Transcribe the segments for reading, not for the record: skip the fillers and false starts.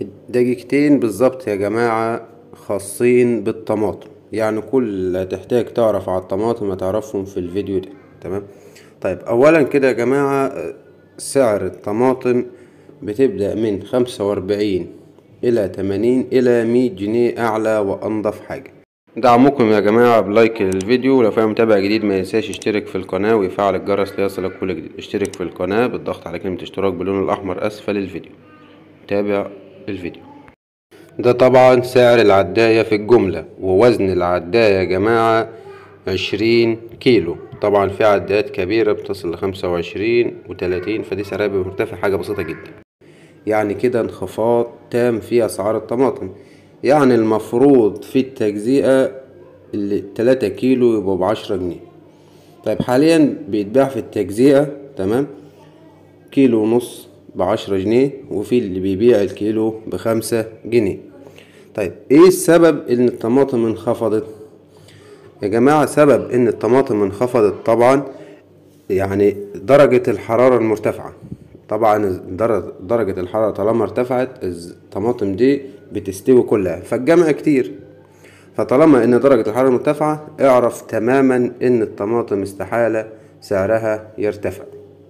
دقيقتين بالظبط يا جماعة، خاصين بالطماطم. يعني كل اللي هتحتاج تعرف على الطماطم هتعرفهم في الفيديو ده. تمام. طيب اولا كده يا جماعة، سعر الطماطم بتبدأ من 45 الى 80 الى 100 جنيه، اعلى وانضف حاجة. دعمكم يا جماعة بلايك للفيديو، ولو فيها متابع جديد ما ينساش يشترك في القناة ويفعل الجرس ليصلك كل جديد. اشترك في القناة بالضغط على كلمة اشتراك باللون الأحمر أسفل الفيديو. تابع الفيديو. ده طبعا سعر العداية في الجملة، ووزن العداية يا جماعة 20 كيلو. طبعا في عدايات كبيرة بتصل ل25 و30، فدي سعرها بيبقى مرتفع حاجة بسيطة جدا. يعني كده انخفاض تام في أسعار الطماطم. يعني المفروض في التجزئة اللي 3 كيلو يبقوا ب10 جنيه. طيب حاليا بيتباع في التجزئة، تمام، كيلو ونص ب10 جنيه، وفي اللي بيبيع الكيلو ب5 جنيه. طيب ايه السبب ان الطماطم انخفضت يا جماعة؟ سبب ان الطماطم انخفضت طبعا يعني درجة الحرارة المرتفعة. طبعا درجة الحرارة طالما ارتفعت الطماطم دي بتستوي كلها، فالجمع كتير. فطالما ان درجة الحرارة مرتفعة، اعرف تماما ان الطماطم استحالة سعرها يرتفع.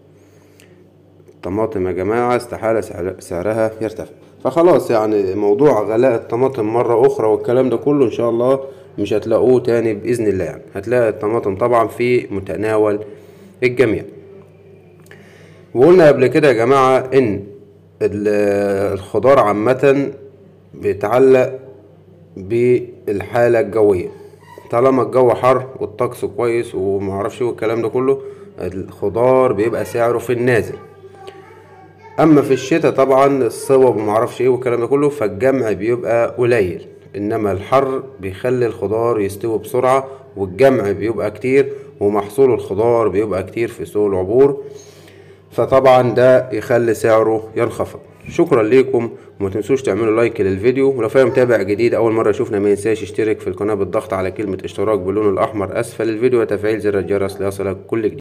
الطماطم يا جماعة استحالة سعرها يرتفع. فخلاص يعني موضوع غلاء الطماطم مرة اخرى والكلام ده كله ان شاء الله مش هتلاقوه تاني بإذن الله. يعني هتلاقي الطماطم طبعا في متناول الجميع. وقلنا قبل كده يا جماعة ان الخضار عامة بيتعلق بالحالة الجوية. طالما الجو حر والطقس كويس ومعرفش والكلام ده كله، الخضار بيبقى سعره في النازل. اما في الشتاء طبعا الصوب ومعرفش ايه والكلام ده كله، فالجمع بيبقى قليل. انما الحر بيخلي الخضار يستوي بسرعة، والجمع بيبقى كتير، ومحصول الخضار بيبقى كتير في سوق العبور، فطبعا ده يخلي سعره ينخفض. شكرا ليكم، وما تنسوش تعملوا لايك للفيديو. ولو فيها متابع جديد اول مره يشوفنا ما ينساش يشترك في القناه بالضغط على كلمه اشتراك باللون الاحمر اسفل الفيديو، وتفعيل زر الجرس ليصلك كل جديد.